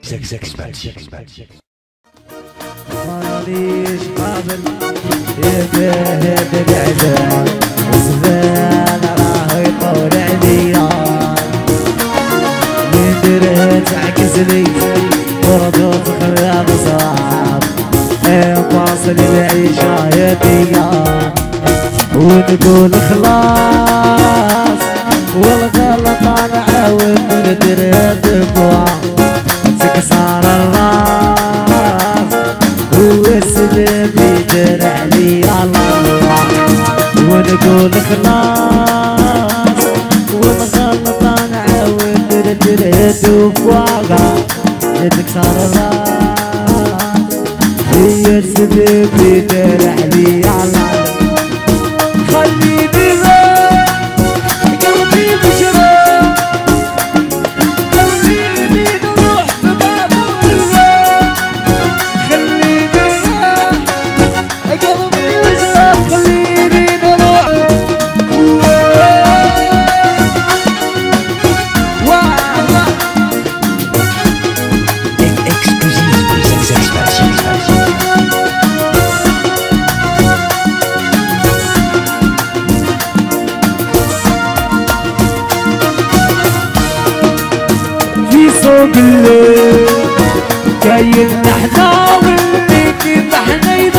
ماليش قابل يدهد العزال الزبال راه يطول عليا من درت عكس لي ورضوت خراب صعب فاصل العيشة يديا ونقول خلاص والغلط انا عاود ندير دموع تكسر الراس والسلم يدير علي الله ونقول خلاص والغلط انا عاود ندير دموع تكسر الراس هي السلم يدير علي الله خليني قلبي بشرى خليني نروح بباب الرزاق خليني قلبي بشرى خليني نروح فوق الليل كاين احنا واللي كيف احنا